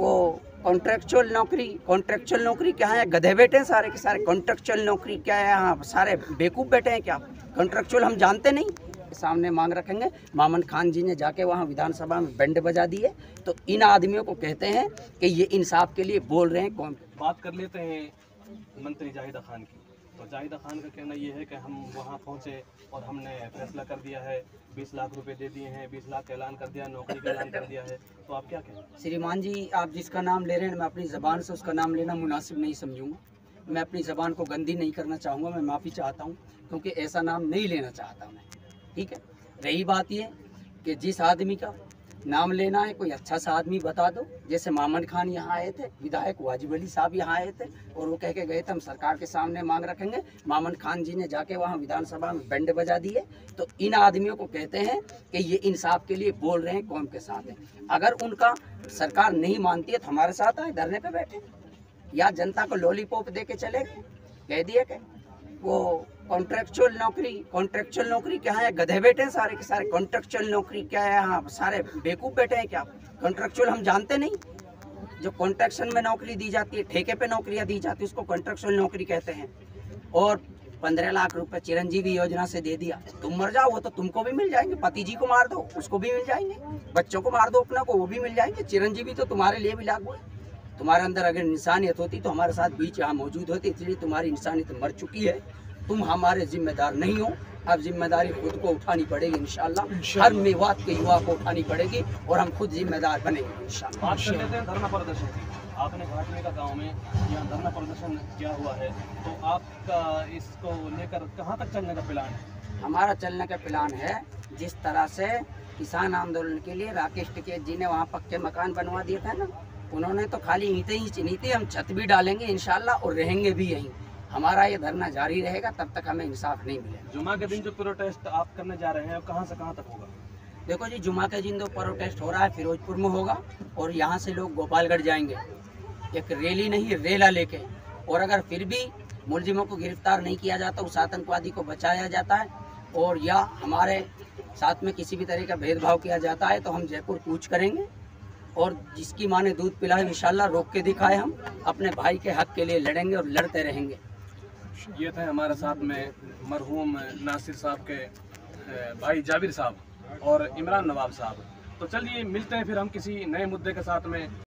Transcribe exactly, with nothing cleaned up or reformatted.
वो कॉन्ट्रेक्चुअल नौकरी कॉन्ट्रेक्चुअल नौकरी क्या है? गधे बैठे हैं सारे के सारे। कॉन्ट्रेक्चुअल नौकरी क्या है? यहाँ सारे बेवकूफ़ बैठे हैं क्या? कॉन्ट्रेक्चुअल हम जानते नहीं। सामने मांग रखेंगे। मामन खान जी ने जाके वहाँ विधानसभा में बैंड बजा दिए। तो इन आदमियों को कहते हैं कि ये इंसाफ के लिए बोल रहे हैं। कौन बात कर लेते हैं मंत्री जाहिदा खान की। तो जाहिदा खान का कहना ये है कि हम वहाँ पहुँचे और हमने फैसला कर दिया है, बीस लाख रुपए दे दिए हैं, बीस लाख का ऐलान कर दिया, नौकरी का ऐलान कर दिया है। तो आप क्या कहें? श्रीमान जी, आप जिसका नाम ले रहे हैं, मैं अपनी ज़बान से उसका नाम लेना मुनासिब नहीं समझूंगा। मैं अपनी ज़बान को गंदी नहीं करना चाहूँगा। मैं माफ़ी चाहता हूँ, क्योंकि ऐसा नाम नहीं लेना चाहता मैं। ठीक है। रही बात ये कि जिस आदमी का नाम लेना है, कोई अच्छा सा आदमी बता दो। जैसे मामन खान यहाँ आए थे, विधायक वाजिब अली साहब यहाँ आए थे और वो कह के गए थे हम सरकार के सामने मांग रखेंगे। मामन खान जी ने जाके वहाँ विधानसभा में बैंड बजा दिए। तो इन आदमियों को कहते हैं कि ये इंसाफ के लिए बोल रहे हैं, कौम के साथ हैं। अगर उनका सरकार नहीं मानती है तो हमारे साथ आए, धरने पे बैठे, या जनता को लॉलीपॉप दे के चले गए। कह दिए कि वो कॉन्ट्रेक्चुअल नौकरी कॉन्ट्रेक्चुअल नौकरी क्या है? गधे बैठे हैं सारे के सारे। कॉन्ट्रेक्चुअल नौकरी क्या है? यहाँ सारे बेवकूफ़ बैठे हैं क्या? कॉन्ट्रेक्चुअल हम जानते नहीं। जो कॉन्ट्रैक्शन में नौकरी दी जाती है, ठेके पे नौकरियाँ दी जाती है, उसको कॉन्ट्रेक्चुअल नौकरी कहते हैं। और पंद्रह लाख रुपए चिरंजीवी योजना से दे दिया। तुम मर जाओ, वो तो तुमको भी मिल जाएंगे। पति जी को मार दो, उसको भी मिल जाएंगे। बच्चों को मार दो अपना को, वो भी मिल जाएंगे। चिरंजीवी तो तुम्हारे लिए भी लागू है। तुम्हारे अंदर अगर इंसानियत होती तो हमारे साथ बीच यहाँ मौजूद होती, इसलिए तुम्हारी इंसानियत मर चुकी है। तुम हमारे जिम्मेदार नहीं हो। अब जिम्मेदारी खुद को उठानी पड़ेगी इंशाल्लाह। हर मेवात के युवा को उठानी पड़ेगी और हम खुद जिम्मेदार बनेंगे इंशाल्लाह। बात कर लेते हैं धरना प्रदर्शन की। आपने घाटने का गांव में यहाँ धरना प्रदर्शन किया हुआ है, तो आपका इसको लेकर कहाँ तक चलने का प्लान है? हमारा चलने का प्लान है, जिस तरह से किसान आंदोलन के लिए राकेश टिकैत जी ने वहाँ पक्के मकान बनवा दिए थे ना, उन्होंने तो खाली ईंटें ही चुनी थी। हम छत भी डालेंगे इंशाल्लाह और रहेंगे भी यहीं। हमारा ये धरना जारी रहेगा तब तक हमें इंसाफ नहीं मिलेगा। जुमा के दिन जो प्रोटेस्ट आप करने जा रहे हैं, कहाँ से कहाँ तक होगा? देखो जी, जुमा के दिन जो प्रोटेस्ट हो रहा है फिरोजपुर में होगा और यहाँ से लोग गोपालगढ़ जाएंगे, एक रैली नहीं रेला लेके। और अगर फिर भी मुलजिमों को गिरफ्तार नहीं किया जाता, उस आतंकवादी को बचाया जाता है और या हमारे साथ में किसी भी तरह का भेदभाव किया जाता है, तो हम जयपुर कूच करेंगे और जिसकी माँ ने दूध पिलाए इंशाल्लाह रोक के दिखाए। हम अपने भाई के हक के लिए लड़ेंगे और लड़ते रहेंगे। ये थे हमारे साथ में मरहूम नासिर साहब के भाई जाबिर साहब और इमरान नवाब साहब। तो चलिए मिलते हैं फिर हम किसी नए मुद्दे के साथ में।